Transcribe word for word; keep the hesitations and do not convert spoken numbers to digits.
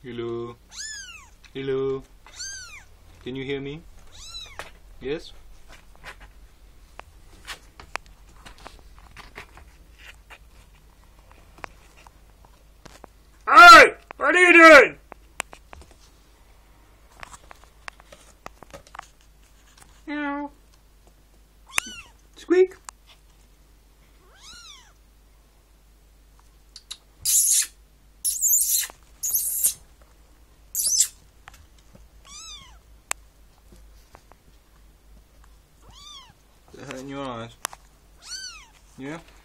Hello. Hello. Can you hear me? Yes? Hey! What are you doing? Meow. Squeak. Is that hurting your eyes? Yeah?